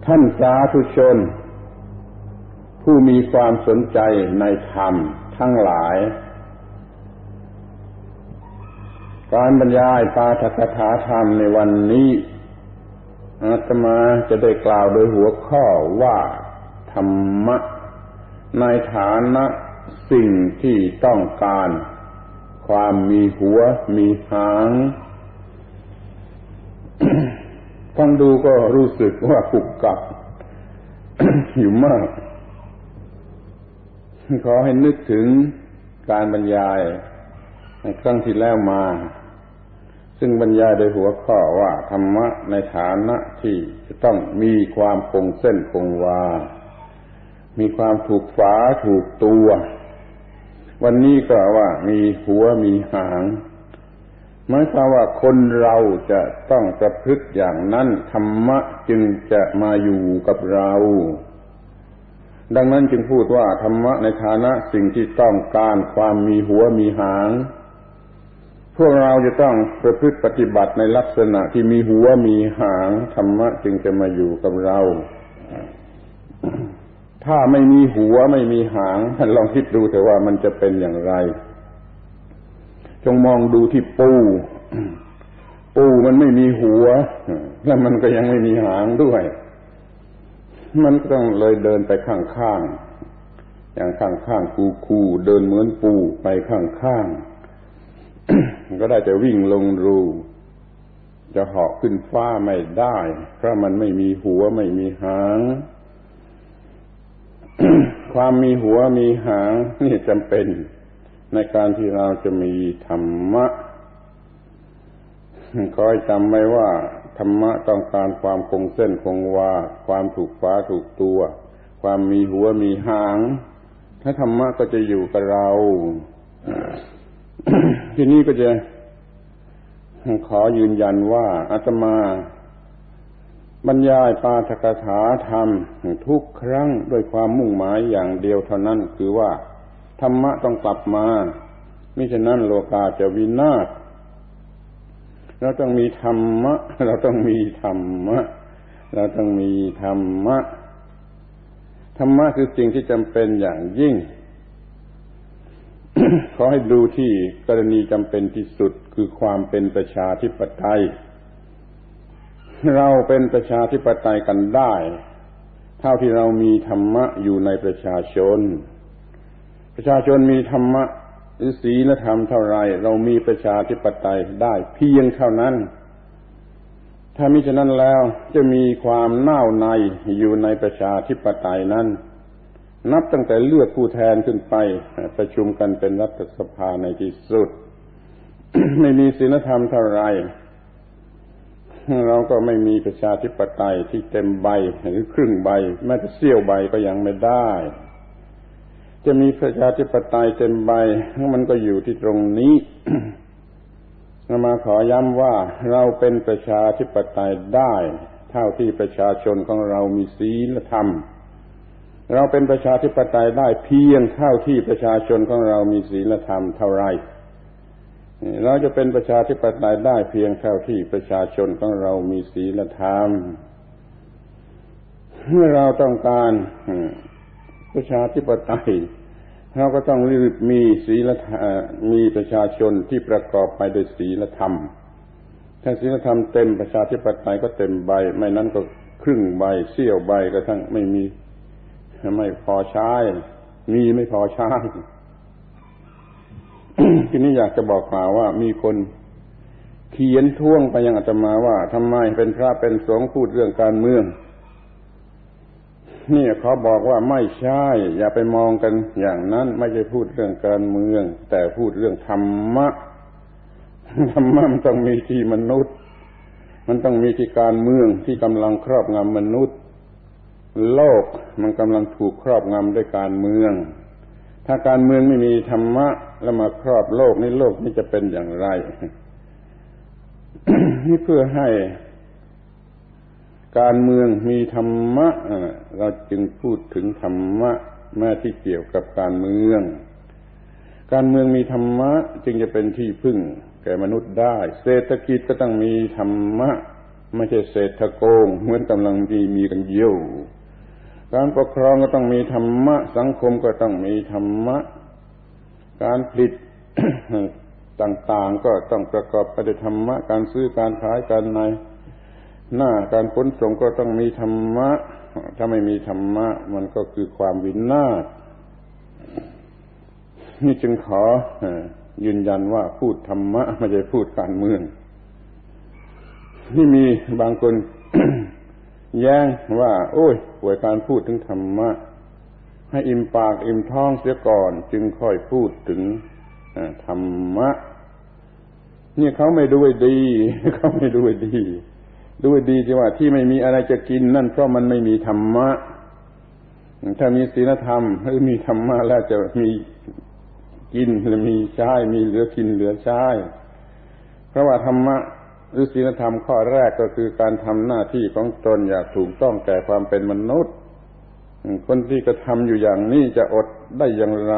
ท่านสาธุชนผู้มีความสนใจในธรรมทั้งหลายการบรรยายปาฐกถาธรรมในวันนี้อาตมาจะได้กล่าวโดยหัวข้อว่าธรรมะในฐานะสิ่งที่ต้องการความมีหัวมีหาง ฟังดูก็รู้สึกว่ากุกกัก อยู่มากขอให้นึกถึงการบรรยายในครั้งที่แล้วมาซึ่งบรรยายโดยหัวข้อว่าธรรมะในฐานะที่จะต้องมีความคงเส้นคงวามีความถูกฝาถูกตัววันนี้ก็ว่ามีหัวมีหางหมายความว่าคนเราจะต้องประพฤติอย่างนั้นธรรมะจึงจะมาอยู่กับเราดังนั้นจึงพูดว่าธรรมะในฐานะสิ่งที่ต้องการความมีหัวมีหางพวกเราจะต้องประพฤติปฏิบัติในลักษณะที่มีหัวมีหางธรรมะจึงจะมาอยู่กับเราถ้าไม่มีหัวไม่มีหางท่านลองคิดดูเถอะว่ามันจะเป็นอย่างไรจงมองดูที่ปูมันไม่มีหัวแล้วมันก็ยังไม่มีหางด้วยมันก็ต้องเลยเดินไปข้างๆอย่างข้างๆคูเดินเหมือนปูไปข้างๆก็ได้จะวิ่งลงรูจะเหาะขึ้นฟ้าไม่ได้เพราะมันไม่มีหัวไม่มีหาง ความมีหัวมีหางนี่จำเป็นในการที่เราจะมีธรรมะขอให้จำไว้ว่าธรรมะต้องการความคงเส้นคงวาความถูกฝาถูกตัวความมีหัวมีหางถ้าธรรมะก็จะอยู่กับเรา ที่นี่ก็จะขอยืนยันว่าอาตมาบรรยายปาฐกถาธรรมทุกครั้งด้วยความมุ่งหมายอย่างเดียวเท่านั้นคือว่าธรรมะต้องกลับมามิฉะนั้นโลกาจะวินาศเราต้องมีธรรมะเราต้องมีธรรมะเราต้องมีธรรมะธรรมะคือสิ่งที่จำเป็นอย่างยิ่ง ขอให้ดูที่กรณีจำเป็นที่สุดคือความเป็นประชาธิปไตยเราเป็นประชาธิปไตยกันได้เท่าที่เรามีธรรมะอยู่ในประชาชนมีธรรมะหรือศีลธรรมเท่าไรเรามีประชาธิปไตยได้เพียงเท่านั้นถ้ามิฉะนั้นแล้วจะมีความน่าวในอยู่ในประชาธิปไตยนั้นนับตั้งแต่เลือกผู้แทนขึ้นไปประชุมกันเป็นรัฐสภาในที่สุด ไม่มีศีลธรรมเท่าไรเราก็ไม่มีประชาธิปไตยที่เต็มใบหรือครึ่งใบแม้แต่เสี้ยวใบก็ยังไม่ได้จะมีประชาธิปไตยเต็มใบมันก็อยู่ที่ตรงนี้ มาขอย้ำว่าเราเป็นประชาธิปไตยได้เท่าที่ประชาชนของเรามีศีลธรรมเราเป็นประชาธิปไตยได้เพียงเท่าที่ประชาชนของเรามีศีลธรรมเท่าไรเราจะเป็นประชาธิปไตยได้เพียงเท่าที่ประชาชนของเรามีศีลธรรมเมื่อเราต้องการประชาธิปไตยเราก็ต้องรีบมีศีลธรรมมีประชาชนที่ประกอบไปด้วยศีลธรรมถ้าศีลธรรมเต็มประชาธิปไตยก็เต็มใบไม่นั้นก็ครึ่งใบเสี้ยวใบก็ทั้งไม่มีไม่พอใช้มีไม่พอใช้ ทีนี้อยากจะบอกกล่าวว่ามีคนเขียนท้วงไปยังอาตมาว่าทำไมเป็นพระเป็นสงฆ์พูดเรื่องการเมืองนี่เขาบอกว่าไม่ใช่อย่าไปมองกันอย่างนั้นไม่ใช่พูดเรื่องการเมืองแต่พูดเรื่องธรรมะมันต้องมีที่มนุษย์มันต้องมีที่การเมืองที่กำลังครอบงำมนุษย์โลกมันกำลังถูกครอบงำด้วยการเมืองถ้าการเมืองไม่มีธรรมะแล้วมาครอบโลกนี่โลกนี่จะเป็นอย่างไร นี่เพื่อให้การเมืองมีธรรมะเราจึงพูดถึงธรรมะแม้ที่เกี่ยวกับการเมืองมีธรรมะจึงจะเป็นที่พึ่งแก่มนุษย์ได้เศรษฐกิจก็ต้องมีธรรมะไม่ใช่เศรษฐโกงเหมือนกำลังมีกันอยู่การปกครองก็ต้องมีธรรมะสังคมก็ต้องมีธรรมะการผลิต ต่างๆก็ต้องประกอบไปด้วยธรรมะการซื้อการขายการในหน้าการขนส่งก็ต้องมีธรรมะถ้าไม่มีธรรมะมันก็คือความวินาศนี่จึงขอยืนยันว่าพูดธรรมะไม่ใช่พูดการเมืองนี่มีบางคน แย้งว่าโอ้ยป่วยการพูดถึงธรรมะให้อิ่มปากอิ่มท้องเสียก่อนจึงค่อยพูดถึงธรรมะนี่เขาไม่ดูดี เขาไม่ดูดีที่ว่าที่ไม่มีอะไรจะกินนั่นเพราะมันไม่มีธรรมะถ้ามีศีลธรรมหรือมีธรรมะแล้วจะมีกินหรือมีใช้มีเหลือกินเหลือใช้เพราะว่าธรรมะหรือศีลธรรมข้อแรกก็คือการทำหน้าที่ของตนอย่างถูกต้องแก่ความเป็นมนุษย์คนที่กระทำอยู่อย่างนี้จะอดได้อย่างไร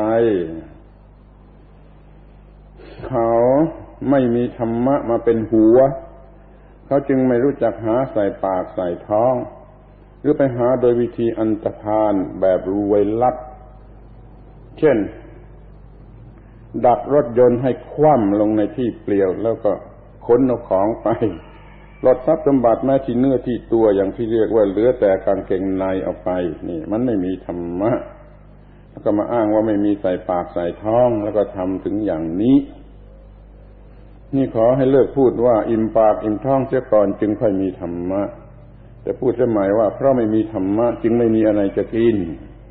เขาไม่มีธรรมะมาเป็นหัวเขาจึงไม่รู้จักหาใส่ปากใส่ท้องหรือไปหาโดยวิธีอันธพาลแบบรวยลัดเช่นดักรถยนต์ให้คว่ำลงในที่เปลี่ยวแล้วก็ขนเอาของไปปลดทรัพย์สมบัติแม้ที่เนื้อที่ตัวอย่างที่เรียกว่าเหลือแต่กางเกงในเอาไปนี่มันไม่มีธรรมะแล้วก็มาอ้างว่าไม่มีใส่ปากใส่ท้องแล้วก็ทำถึงอย่างนี้นี่ขอให้เลิกพูดว่าอิ่มปากอิ่มท้องเสียก่อนจึงค่อยมีธรรมะแต่พูดเสียใหม่ว่าเพราะไม่มีธรรมะจึงไม่มีอะไรจะกิน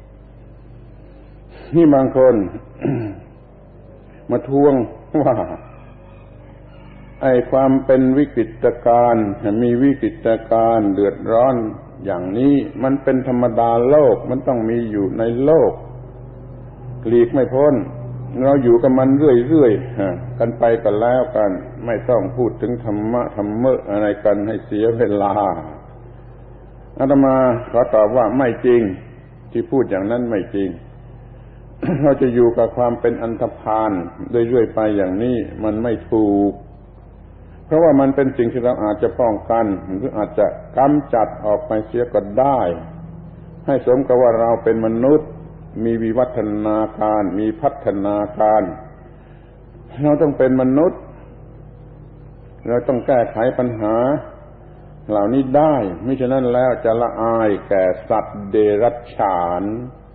นี่บางคน มาทวงว่าไอ้ความเป็นวิกฤตการณ์มีวิกฤตการณ์เดือดร้อนอย่างนี้มันเป็นธรรมดาโลกมันต้องมีอยู่ในโลกหลีกไม่พ้นเราอยู่กับมันเรื่อยๆกันไปกันแล้วกันไม่ต้องพูดถึงธรรมะธรรมะอะไรกันให้เสียเวลาอาตมาขอตอบว่าไม่จริงที่พูดอย่างนั้นไม่จริง เราจะอยู่กับความเป็นอันธพาลเรื่อยๆไปอย่างนี้มันไม่ถูกเพราะว่ามันเป็นสิ่งที่เราอาจจะป้องกันหรืออาจจะกำจัดออกไปเสียก็ได้ให้สมกับว่าเราเป็นมนุษย์มีวิวัฒนาการมีพัฒนาการเราต้องเป็นมนุษย์เราต้องแก้ไขปัญหาเหล่านี้ได้มิฉะนั้นแล้วจะละอายแก่สัตว์เดรัจฉาน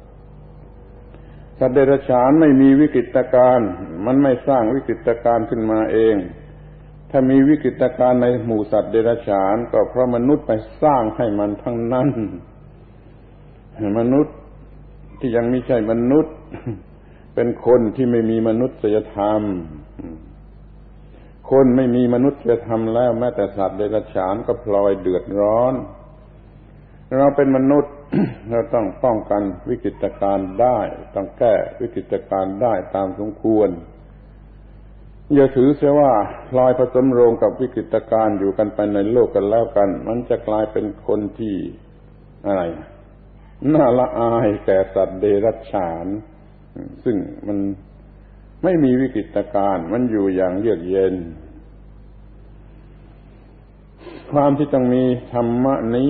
สัตว์เดรัจฉานไม่มีวิกฤตการณ์มันไม่สร้างวิกฤตการณ์ขึ้นมาเองถ้ามีวิกฤตการณ์ในหมู่สัตว์เดรัจฉานก็เพราะมนุษย์ไปสร้างให้มันทั้งนั้นมนุษย์ที่ยังไม่ใช่มนุษย์เป็นคนที่ไม่มีมนุษยธรรมคนไม่มีมนุษยธรรมแล้วแม้แต่สัตว์เดรัจฉานก็พลอยเดือดร้อนเราเป็นมนุษย์ เราต้องป้องกันวิกฤตการณ์ได้ต้องแก้วิกฤตการณ์ได้ตามสมควรอย่าถือเสียว่าพลอยผสมโรงกับวิกฤตการณ์อยู่กันไปในโลกกันแล้วกันมันจะกลายเป็นคนที่อะไรน่าละอายแก่สัตว์เดรัจฉานซึ่งมันไม่มีวิกฤตการณ์มันอยู่อย่างเยือกเย็นความที่ต้องมีธรรมะนี้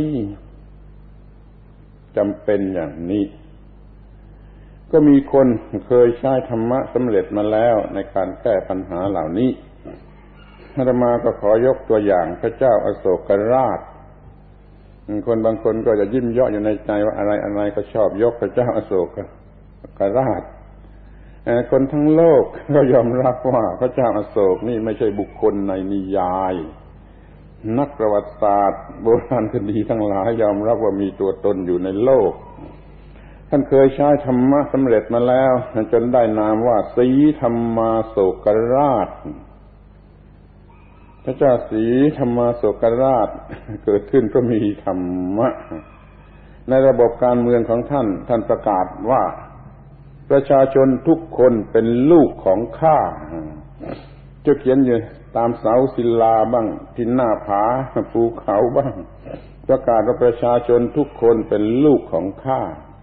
จำเป็นอย่างนี้ก็มีคนเคยใช้ธรรมะสำเร็จมาแล้วในการแก้ปัญหาเหล่านี้อาตมาก็ขอยกตัวอย่างพระเจ้าอโศกราชคนบางคนก็จะยิ้มเยาะอยู่ในใจว่าอะไรก็ชอบยกพระเจ้าอโศกราชคนทั้งโลกก็ยอมรับว่าพระเจ้าอโศกนี่ไม่ใช่บุคคลในนิยายนักประวัติศาสตร์โบราณคดีทั้งหลายยอมรับว่ามีตัวตนอยู่ในโลกท่านเคยใช้ธรรมะสำเร็จมาแล้วจนได้นามว่าศรีธรรมาโศกราชพระเจ้าศรีธรรมาโศกราชเกิดขึ้นก็มีธรรมะในระบบการเมืองของท่านประกาศว่าประชาชนทุกคนเป็นลูกของข้าจะเขียนอยู่ตามเสาศิลาบ้างที่หน้าผาภูเขาบ้างประกาศว่าประชาชนทุกคนเป็นลูกของข้า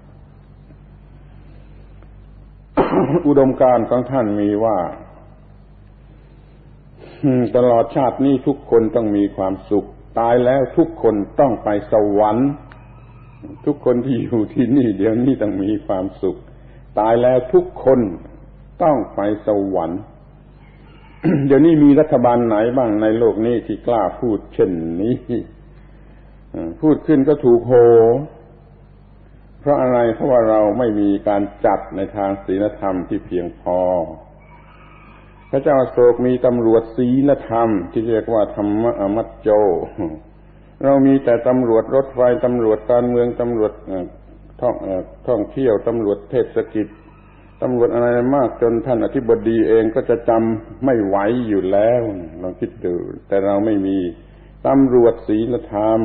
อุดมการณ์ของท่านมีว่าตลอดชาตินี้ทุกคนต้องมีความสุขตายแล้วทุกคนต้องไปสวรรค์ทุกคนที่อยู่ที่นี่เดี๋ยวนี้ต้องมีความสุขตายแล้วทุกคนต้องไปสวรรค์ เดี๋ยวนี้มีรัฐบาลไหนบ้างในโลกนี้ที่กล้าพูดเช่นนี้พูดขึ้นก็ถูกโหเพราะอะไรเพราะว่าเราไม่มีการจัดในทางศีลธรรมที่เพียงพอพระเจ้าอโศกมีตำรวจศีลธรรมที่เรียกว่าธรรมมัจโจเรามีแต่ตำรวจรถไฟตำรวจการเมืองตำรวจท่องเที่ยวตำรวจเทศกิจตำรวจอะไรมากจนท่านอธิบดีเองก็จะจำไม่ไหวอยู่แล้วลองคิดดูแต่เราไม่มีตำรวจศีลธรรม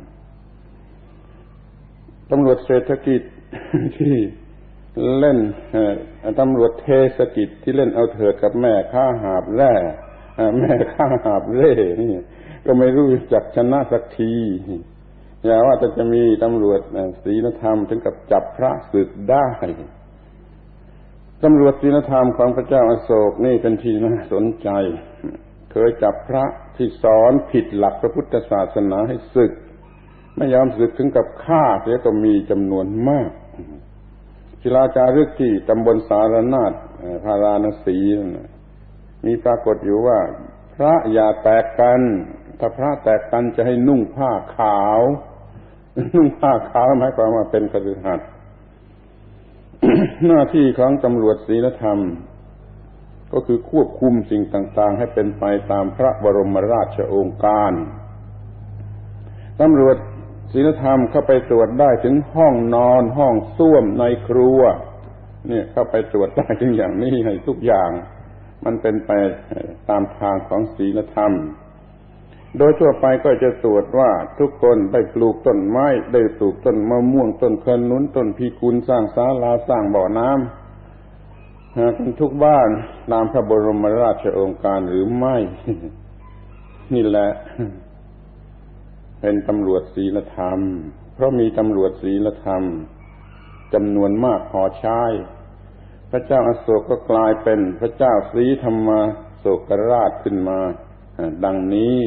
ตำรวจเศรษฐกิจที่เล่นตำรวจเทศกิจที่เล่นเอาเถิดกับแม่ข้าหาบแร่แม่ข้าหาบเร่นี่ก็ไม่รู้จักชนะสักทีอย่าว่าแต่จะมีตำรวจศีลธรรมถึงกับจับพระศึกได้ตำรวจศีลธรรมของพระเจ้าอโศกนี่เป็นที่น่าสนใจเคยจับพระที่สอนผิดหลักพระพุทธศาสนาให้ศึกไม่ยอมศึกถึงกับฆ่าเสียก็มีจำนวนมากศิลาจารึกที่ตำบลสารนาถพาราณสีมีปรากฏอยู่ว่าพระอย่าแตกกันถ้าพระแตกกันจะให้นุ่งผ้าขาวนุ่งผ้าขาวหมายความว่าเป็นคฤหัสถ์ หน้าที่ของตำรวจศีลธรรมก็คือควบคุมสิ่งต่างๆให้เป็นไปตามพระบรมราชโองการตำรวจศีลธรรมเข้าไปตรวจได้ถึงห้องนอนห้องส้วมในครัวเนี่ยเข้าไปตรวจได้ถึงอย่างนี้ให้ทุกอย่างมันเป็นไปตามทางของศีลธรรมโดยทั่วไปก็จะตรวจว่าทุกคนได้ปลูกต้นไม้ได้ปลูกต้นมะม่วงต้นขนุนต้นพิกุลสร้างศาลาสร้างบ่อน้ำกันทุกบ้านตามพระบรมราชโองการหรือไม่ นี่แหละเป็นตำรวจศีลธรรมเพราะมีตำรวจศีลธรรมจำนวนมากพอใช้พระเจ้าอโศกก็กลายเป็นพระเจ้าศรีธรรมโศกราชขึ้นมาดังนี้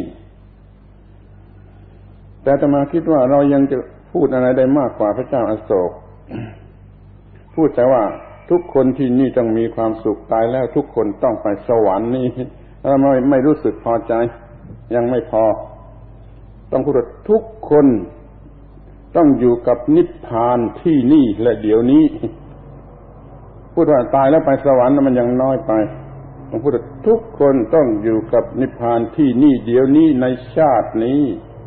แต่อาตมาคิดว่าเรายังจะพูดอะไรได้มากกว่าพระเจ้าอโศก พูดแต่ว่าทุกคนที่นี่ต้องมีความสุขตายแล้วทุกคนต้องไปสวรรค์นี่เราไม่รู้สึกพอใจยังไม่พอต้องพูดว่าทุกคนต้องอยู่กับนิพพานที่นี่และเดี๋ยวนี้พูดว่าตายแล้วไปสวรรค์มันยังน้อยไปต้องพูดว่าทุกคนต้องอยู่กับนิพพานที่นี่เดี๋ยวนี้ในชาตินี้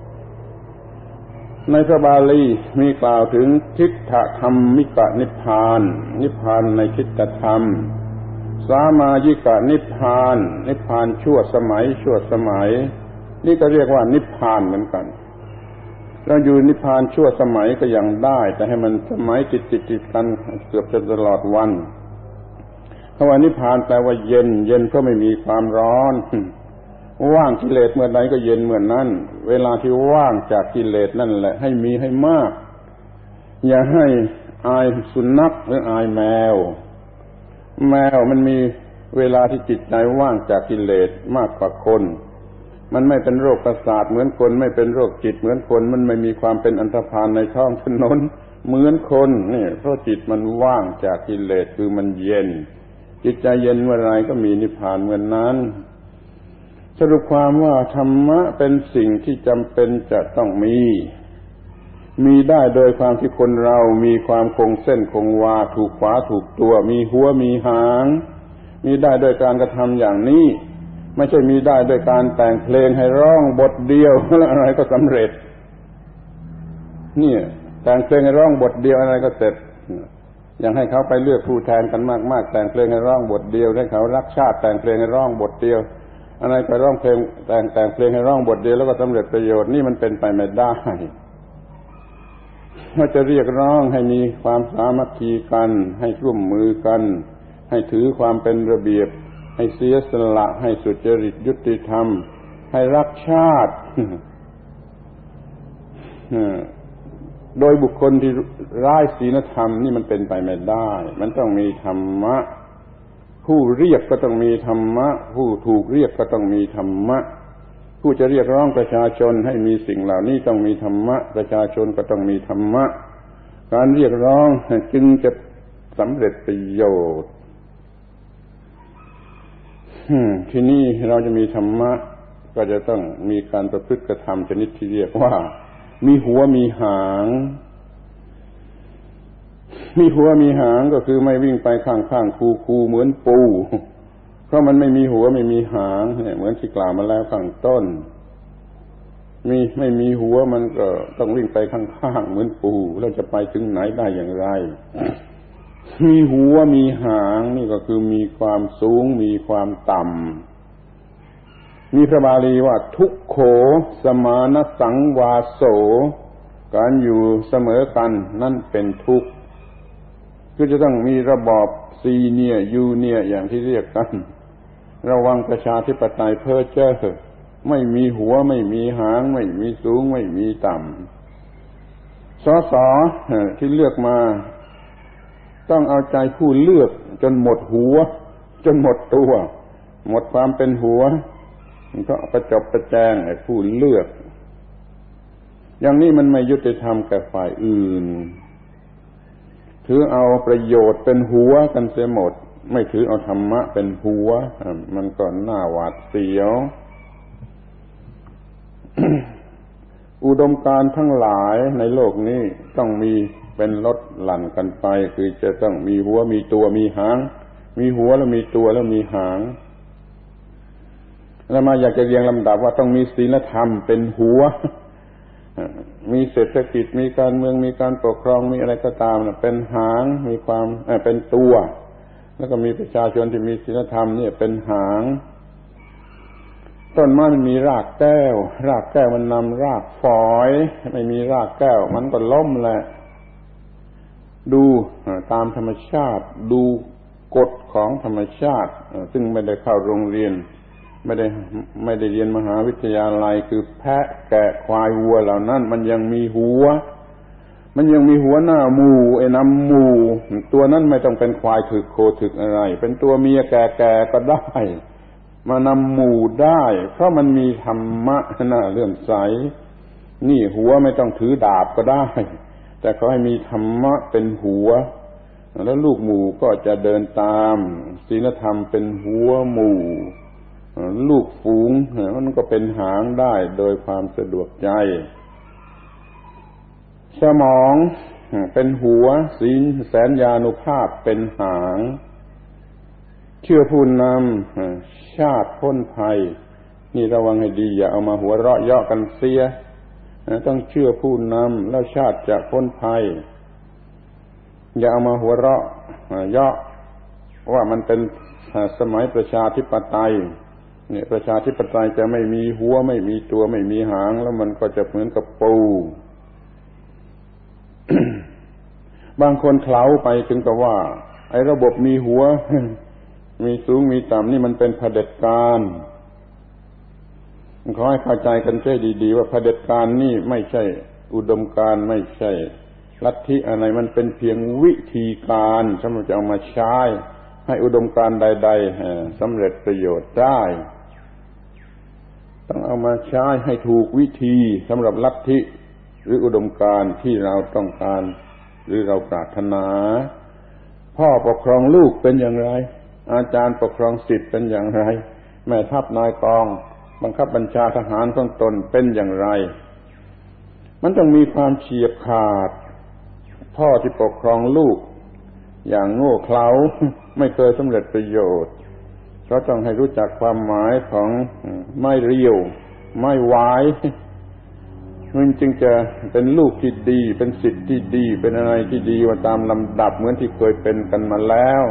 ในพระบาลีมีกล่าวถึงทิฏฐธรรมิกนิพพานนิพพานในทิฏฐธรรมสามายิกนิพพานนิพพานชั่วสมัยนี่ก็เรียกว่านิพพานเหมือนกันเราอยู่นิพพานชั่วสมัยก็ยังได้แต่ให้มันสมัยติดกันเกือบจะตลอดวันคำว่านิพพานแปลว่าเย็นเพราะไม่มีความร้อนว่างกิเลสเมื่อใดก็เย็นเมื่อนั้นเวลาที่ว่างจากกิเลสนั่นแหละให้มีให้มากอย่าให้อายสุนัขหรืออายแมวมันมีเวลาที่จิตใจว่างจากกิเลสมากกว่าคนมันไม่เป็นโรคประสาทเหมือนคนไม่เป็นโรคจิตเหมือนคนมันไม่มีความเป็นอันธพาลในท้องถนนเหมือนคนนี่เพราะจิตมันว่างจากกิเลสคือมันเย็นจิตใจเย็นเมื่อไรก็มีนิพพานเมื่อนั้นสรุปความว่าธรรมะเป็นสิ่งที่จำเป็นจะต้องมีได้โดยความที่คนเรามีความคงเส้นคงวาถูกขวาถูกตัวมีหัวมีหางมีได้โดยการกระทำอย่างนี้ไม่ใช่มีได้โดยการแต่งเพลงให้ร้องบทเดียวแล้วอะไรก็สำเร็จนี่แต่งเพลงให้ร้องบทเดียวอะไรก็เสร็จอย่างให้เขาไปเลือกผู้แทนกันมากๆแต่งเพลงให้ร้องบทเดียวให้เขารักชาติแต่งเพลงให้ร้องบทเดียวอะไรไปร้องเพลงแต่งเพลงให้ร้องบทเดียวแล้วก็สำเร็จประโยชน์นี่มันเป็นไปไม่ได้ว่าจะเรียกร้องให้มีความสามัคคีกันให้ร่วมมือกันให้ถือความเป็นระเบียบให้เสียสละให้สุจริตยุติธรรมให้รักชาติโดยบุคคลที่ร้ายศีลธรรมนี่มันเป็นไปไม่ได้มันต้องมีธรรมะผู้เรียกก็ต้องมีธรรมะผู้ถูกเรียกก็ต้องมีธรรมะผู้จะเรียกร้องประชาชนให้มีสิ่งเหล่านี้ต้องมีธรรมะประชาชนก็ต้องมีธรรมะการเรียกร้องจึงจะสำเร็จประโยชน์ที่นี่เราจะมีธรรมะก็จะต้องมีการประพฤติกระทำชนิดที่เรียกว่ามีหัวมีหางมีหัวมีหางก็คือไม่วิ่งไปข้างๆคูๆเหมือนปูเพราะมันไม่มีหัวไม่มีหางเนี่ยเหมือนที่กล่าวมาแล้วข้างต้นไม่มีหัวมันก็ต้องวิ่งไปข้างๆเหมือนปูแล้วจะไปถึงไหนได้อย่างไรมีหัวมีหางนี่ก็คือมีความสูงมีความต่ำมีพระบาลีว่าทุกโขสมานสังวาโสการอยู่เสมอกันนั่นเป็นทุกข์คือจะต้องมีระบอบซีเนียยูเนียอย่างที่เรียกกันระวังประชาธิปไตยเพ้อเจ้อไม่มีหัวไม่มีหางไม่มีสูงไม่มีต่ำสสที่เลือกมาต้องเอาใจผู้เลือกจนหมดหัวจนหมดตัวหมดความเป็นหัวมันก็ประจบประแจงไอ้ผู้เลือกอย่างนี้มันไม่ยุติธรรมแก่ฝ่ายอื่นถือเอาประโยชน์เป็นหัวกันเสียหมดไม่ถือเอาธรรมะเป็นหัวมันก็น่าหวาดเสียว อุดมการณ์ทั้งหลายในโลกนี้ต้องมีเป็นลดหลั่นกันไปคือจะต้องมีหัวมีตัวมีหางมีหัวแล้วมีตัวแล้วมีหางแล้วมาอยากจะเรียงลำดับว่าต้องมีศีลธรรมเป็นหัวมีเศรษฐกิจมีการเมืองมีการปกครองมีอะไรก็ตามเป็นหางมีความเป็นตัวแล้วก็มีประชาชนที่มีศีลธรรมเนี่ยเป็นหางต้นไม้มันมีรากแก้วรากแก้วมันนำรากฝอยไม่มีรากแก้วมันก็ล้มแหละดูตามธรรมชาติดูกฎของธรรมชาติซึ่งไม่ได้เข้าโรงเรียนไม่ได้เรียนมหาวิทยาลัยคือแพะแกะควายวัวเหล่านั้นมันยังมีหัวหน้าหมู่ไอ้นำหมู่ตัวนั้นไม่ต้องเป็นควายถึกโคถึกอะไรเป็นตัวเมียแก่ๆก็ได้มานำหมู่ได้เพราะมันมีธรรมะน่าเลื่อมใสนี่หัวไม่ต้องถือดาบก็ได้แต่เขาให้มีธรรมะเป็นหัวแล้วลูกหมู่ก็จะเดินตามศีลธรรมเป็นหัวหมู่ลูกฝูงมันก็เป็นหางได้โดยความสะดวกใจสมองเป็นหัวศีลแสนยานุภาพเป็นหางเชื่อผู้นำชาติพ้นภัยนี่ระวังให้ดีอย่าเอามาหัวเราะเยาะกันเสียต้องเชื่อผู้นำแล้วชาติจะพ้นภัยอย่าเอามาหัวเราะเยาะว่ามันเป็นสมัยประชาธิปไตยเนี่ยประชาธิปไตยจะไม่มีหัวไม่มีตัวไม่มีหางแล้วมันก็จะเหมือนกับปู บางคนเคล้าไปถึงกับว่าไอ้ระบบมีหัว มีสูงมีต่ำนี่มันเป็นเผด็จการขอให้เข้าใจกันให้ดีๆว่าเผด็จการนี่ไม่ใช่อุดมการณ์ไม่ใช่ลัทธิอะไรมันเป็นเพียงวิธีการสำหรับจะเอามาใช้ให้อุดมการณ์ใดๆสำเร็จประโยชน์ได้ต้องเอามาใช้ให้ถูกวิธีสำหรับลัทธิหรืออุดมการณ์ที่เราต้องการหรือเราปรารถนาพ่อปกครองลูกเป็นอย่างไรอาจารย์ปกครองศิษย์เป็นอย่างไรแม่ทัพนายกองบังคับบัญชาทหารของตนเป็นอย่างไรมันต้องมีความเฉียบขาดพ่อที่ปกครองลูกอย่างโง่เขลาไม่เคยสำเร็จประโยชน์ก็ต้องให้รู้จักความหมายของไม่เรียวไม่วายมันจึงจะเป็นลูกที่ดีเป็นศิษย์ที่ดีเป็นอะไรที่ดีว่าตามลำดับเหมือนที่เคยเป็นกันมาแล้ว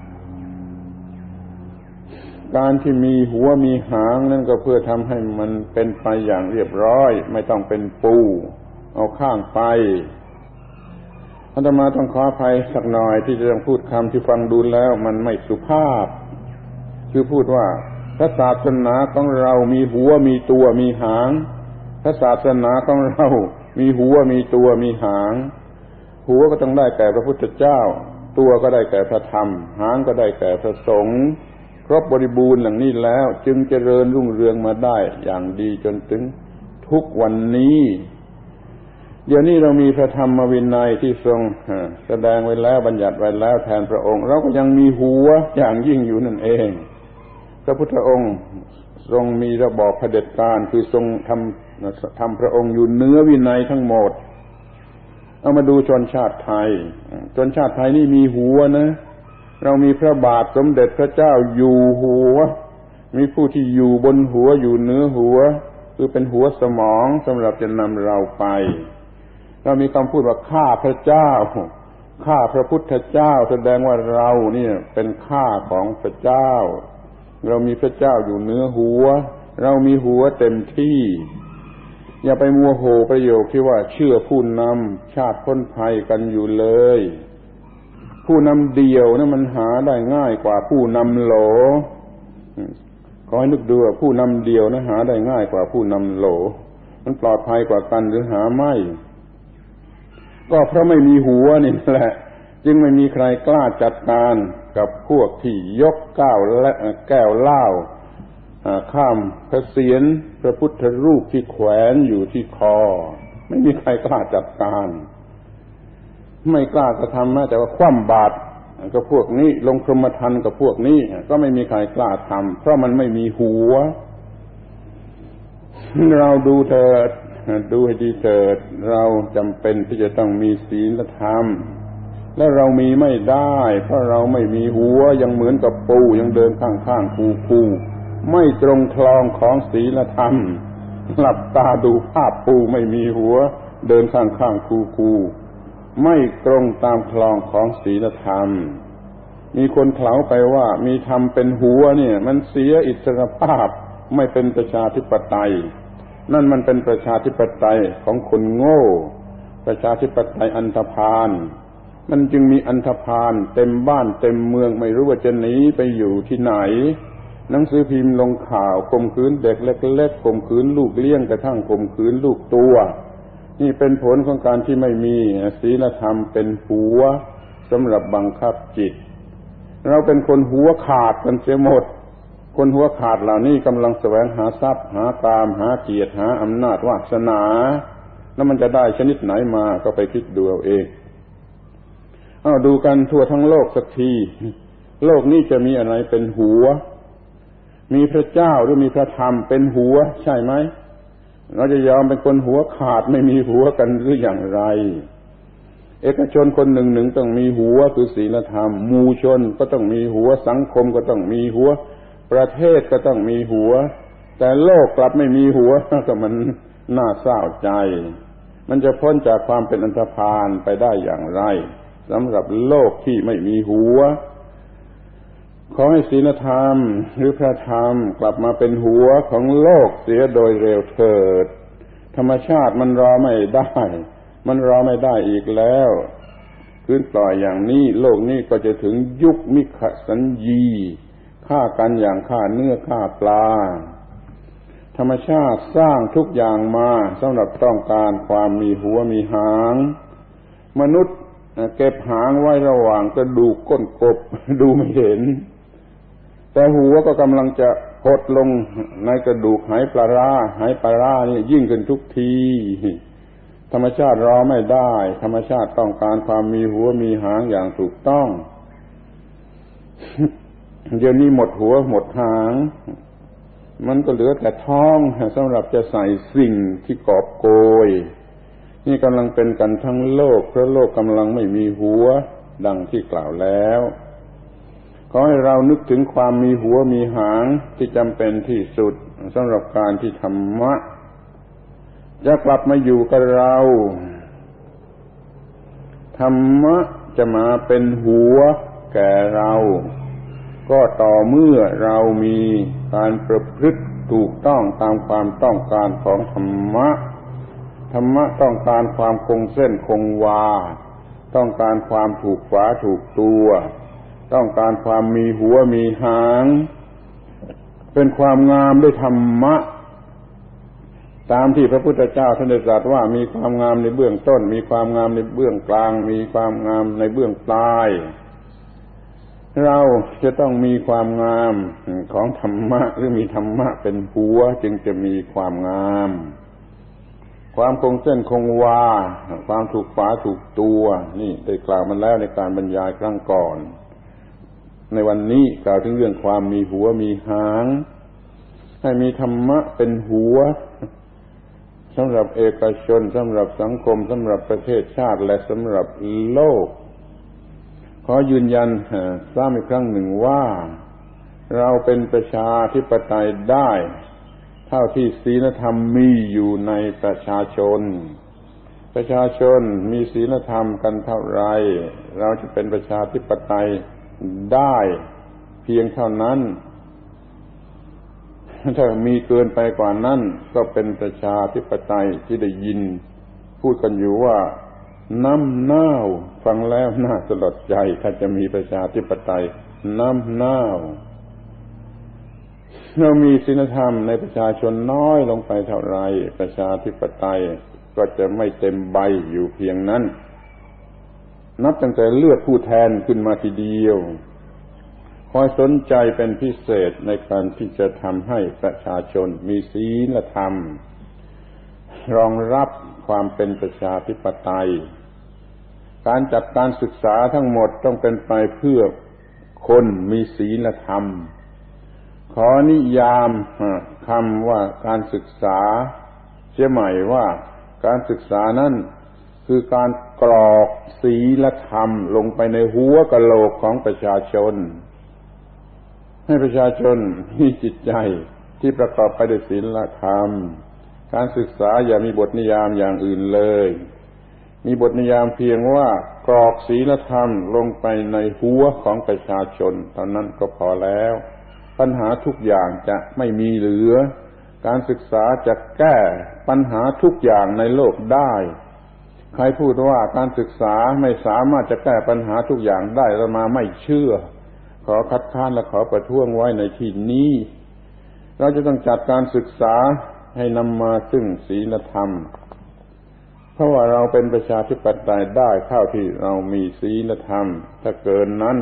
การที่มีหัวมีหางนั่นก็เพื่อทำให้มันเป็นไปอย่างเรียบร้อยไม่ต้องเป็นปูเอาข้างไปอาตมาต้องขออภัยสักหน่อยที่จะต้องพูดคำที่ฟังดูแล้วมันไม่สุภาพคือพูดว่าพระศาสนาของเรามีหัวมีตัวมีหางพระศาสนาของเรามีหัวมีตัวมีหางหัวก็ต้องได้แก่พระพุทธเจ้าตัวก็ได้แก่พระธรรมหางก็ได้แก่พระสงฆ์ครบบริบูรณ์อย่างนี้แล้วจึงเจริญรุ่งเรืองมาได้อย่างดีจนถึงทุกวันนี้เดี๋ยวนี้เรามีพระธรรมวินัยที่ทรงแสดงไว้แล้วบัญญัติไว้แล้วแทนพระองค์เราก็ยังมีหัวอย่างยิ่งอยู่นั่นเองพระพุทธองค์ทรงมีระบอบเผด็จการคือทรงทำพระองค์อยู่เหนือวินัยทั้งหมดเอามาดูชนชาติไทยชนชาติไทยนี่มีหัวนะเรามีพระบาทสมเด็จพระเจ้าอยู่หัวมีผู้ที่อยู่บนหัวอยู่เหนือหัวคือเป็นหัวสมองสำหรับจะนำเราไปเรามีคำพูดว่าข้าพระเจ้าข้าพระพุทธเจ้าแสดงว่าเราเนี่ยเป็นข้าของพระเจ้าเรามีพระเจ้าอยู่เหนือหัวเรามีหัวเต็มที่อย่าไปมัวโหประโยคที่ว่าเชื่อผู้นำชาติพ้นภัยกันอยู่เลยผู้นำเดียวนะมันหาได้ง่ายกว่าผู้นำโหลขอให้นึกดูว่าผู้นำเดียวนะหาได้ง่ายกว่าผู้นำโหลมันปลอดภัยกว่ากันหรือหาไม่ก็เพราะไม่มีหัวนี่แหละจึงไม่มีใครกล้าจัดการกับพวกที่ยกแก้วเหล้าข้ามพระเศียรพระพุทธรูปที่แขวนอยู่ที่คอไม่มีใครกล้าจัดการไม่กล้ากระทำแม้แต่ว่าคว่ำบาตรกับพวกนี้ลงพรหมทัณฑ์กับพวกนี้ก็ไม่มีใครกล้าทำเพราะมันไม่มีหัวเราดูเถิดดูให้ดีเถิดเราจำเป็นที่จะต้องมีศีลธรรมและเรามีไม่ได้เพราะเราไม่มีหัวยังเหมือนกับปูยังเดินข้างๆคูไม่ตรงคลองของศีลธรรมหลับตาดูภาพปูไม่มีหัวเดินข้างๆคูไม่ตรงตามคลองของศีลธรรมมีคนเขลาไปว่ามีธรรมเป็นหัวเนี่ยมันเสียอิสรภาพไม่เป็นประชาธิปไตยนั่นมันเป็นประชาธิปไตยของคนโง่ประชาธิปไตยอันธพาลมันจึงมีอันธพาลเต็มบ้านเต็มเมืองไม่รู้ว่าจะหนีไปอยู่ที่ไหนหนังสือพิมพ์ลงข่าวข่มขืนเด็กเล็กๆข่มขืนลูกเลี้ยงกระทั่งข่มขืนลูกตัวนี่เป็นผลของการที่ไม่มีศีลธรรมเป็นหัวสำหรับบังคับจิตเราเป็นคนหัวขาดกันเสียหมดคนหัวขาดเหล่านี้กำลังแสวงหาทรัพย์หากามหาเกียรติหาอำนาจวาสนาแล้วมันจะได้ชนิดไหนมาก็ไปคิดดูเอาเองดูกันทั่วทั้งโลกสักทีโลกนี้จะมีอะไรเป็นหัวมีพระเจ้าหรือมีพระธรรมเป็นหัวใช่ไหมเราจะยอมเป็นคนหัวขาดไม่มีหัวกันหรืออย่างไรเอกชนคนหนึ่งต้องมีหัวคือศีลธรรมหมู่ชนก็ต้องมีหัวสังคมก็ต้องมีหัวประเทศก็ต้องมีหัวแต่โลกกลับไม่มีหัวก็มันน่าเศร้าใจมันจะพ้นจากความเป็นอันธพาลไปได้อย่างไรสำหรับโลกที่ไม่มีหัวขอให้ศีลธรรมหรือพระธรรมกลับมาเป็นหัวของโลกเสียโดยเร็วเถิดธรรมชาติมันรอไม่ได้มันรอไม่ได้อีกแล้วคืนปล่อยอย่างนี้โลกนี้ก็จะถึงยุคมิขสัญญีฆ่ากันอย่างฆ่าเนื้อฆ่าปลาธรรมชาติสร้างทุกอย่างมาสำหรับต้องการความมีหัวมีหางมนุษย์เก็บหางไว้ระหว่างกระดูกก้นกบดูไม่เห็นแต่หัวก็กำลังจะหดลงในกระดูกหายปลาร้านี่ยิ่งขึ้นทุกทีธรรมชาติรอไม่ได้ธรรมชาติต้องการความมีหัวมีหางอย่างถูกต้องเดี๋ยวนี้หมดหัวหมดหางมันก็เหลือแต่ท้องสำหรับจะใส่สิ่งที่กอบโกยนี่กำลังเป็นกันทั้งโลกเพราะโลกกำลังไม่มีหัวดังที่กล่าวแล้วขอให้เรานึกถึงความมีหัวมีหางที่จำเป็นที่สุดสำหรับการที่ธรรมะจะกลับมาอยู่กับเราธรรมะจะมาเป็นหัวแก่เราก็ต่อเมื่อเรามีการประพฤติถูกต้องตามความต้องการของธรรมะธรรมะต้องการความคงเส้นคงวาต้องการความถูกฝาถูกตัวต้องการความมีหัวมีหางเป็นความงามด้วยธรรมะตามที่พระพุทธเจ้าท่านได้ตรัสว่ามีความงามในเบื้องต้นมีความงามในเบื้องกลางมีความงามในเบื้องปลายเราจะต้องมีความงามของธรรมะหรือมีธรรมะเป็นหัวจึงจะมีความงามความคงเส้นคงวาความถูกฝาถูกตัวนี่ได้กล่าวมาแล้วในการบรรยายครั้งก่อนในวันนี้กล่าวถึงเรื่องความมีหัวมีหางให้มีธรรมะเป็นหัวสำหรับเอกชนสำหรับสังคมสำหรับประเทศชาติและสำหรับโลกขอยืนยันซ้ำอีกครั้งหนึ่งว่าเราเป็นประชาธิปไตยได้เท่าที่ศีลธรรมมีอยู่ในประชาชนประชาชนมีศีลธรรมกันเท่าไรเราจะเป็นประชาธิปไตยได้เพียงเท่านั้นถ้ามีเกินไปกว่านั้นก็เป็นประชาธิปไตยที่ได้ยินพูดกันอยู่ว่าน้ำเน่าฟังแล้วน่าสลดใจถ้าจะมีประชาธิปไตยน้ำเน่าเรามีศีลธรรมในประชาชนน้อยลงไปเท่าไรประชาธิปไตยก็จะไม่เต็มใบอยู่เพียงนั้นนับตั้งแต่เลือกผู้แทนขึ้นมาทีเดียวคอยสนใจเป็นพิเศษในการที่จะทำให้ประชาชนมีศีลธรรมรองรับความเป็นประชาธิปไตยการจัดการศึกษาทั้งหมดต้องเป็นไปเพื่อคนมีศีลธรรมขอนิยามคำว่าการศึกษาเสียใหม่ว่าการศึกษานั้นคือการกรอกศีลธรรมลงไปในหัวกะโหลกของประชาชนให้ประชาชนมีจิตใจที่ประกอบไปด้วยศีลธรรมการศึกษาอย่ามีบทนิยามอย่างอื่นเลยมีบทนิยามเพียงว่ากรอกศีลธรรมลงไปในหัวของประชาชนเท่านั้นก็พอแล้วปัญหาทุกอย่างจะไม่มีเหลือการศึกษาจะแก้ปัญหาทุกอย่างในโลกได้ใครพูดว่าการศึกษาไม่สามารถจะแก้ปัญหาทุกอย่างได้อาตมาไม่เชื่อขอคัดค้านและขอประท้วงไว้ในที่นี้เราจะต้องจัดการศึกษาให้นำมาซึ่งศีลธรรมเพราะว่าเราเป็นประชาธิปไตยได้เท่าที่เรามีศีลธรรมถ้าเกินนั้น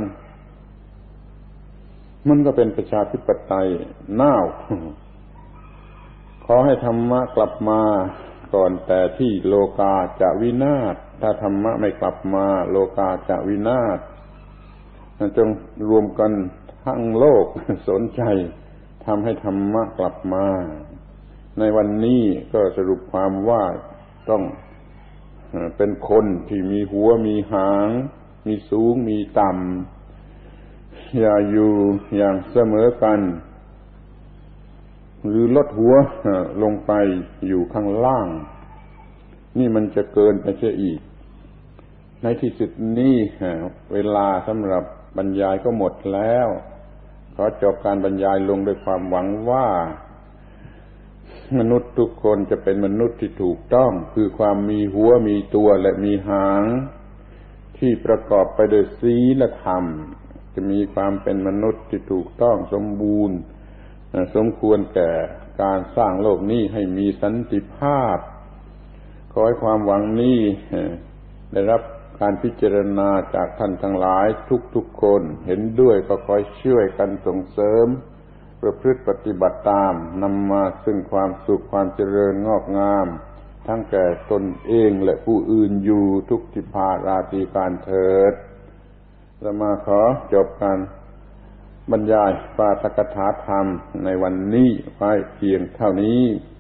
มันก็เป็นประชาธิปไตยน่าวขอให้ธรรมะกลับมาก่อนแต่ที่โลกาจะวินาศถ้าธรรมะไม่กลับมาโลกาจะวินาศจงรวมกันทั้งโลกสนใจทำให้ธรรมะกลับมาในวันนี้ก็สรุปความว่าต้องเป็นคนที่มีหัวมีหางมีสูงมีต่ำอย่าอยู่อย่างเสมอกันหรือลดหัวลงไปอยู่ข้างล่างนี่มันจะเกินไปเสียอีกในที่สุดนี้เวลาสำหรับบรรยายก็หมดแล้วขอจบการบรรยายลงด้วยความหวังว่ามนุษย์ทุกคนจะเป็นมนุษย์ที่ถูกต้องคือความมีหัวมีตัวและมีหางที่ประกอบไปด้วยศีลธรรมจะมีความเป็นมนุษย์ที่ถูกต้องสมบูรณ์สมควรแก่การสร้างโลกนี้ให้มีสันติภาพขอให้ความหวังนี้ได้รับการพิจารณาจากท่านทั้งหลายทุกๆคนเห็นด้วยก็คอยช่วยกันส่งเสริมประพฤติปฏิบัติตามนำมาซึ่งความสุขความเจริญงอกงามทั้งแก่ตนเองและผู้อื่นอยู่ทุกทิพาราตรีการเถิดจะมาขอจบการบรรยายปาฐกถาธรรมในวันนี้ไว้เพียงเท่านี้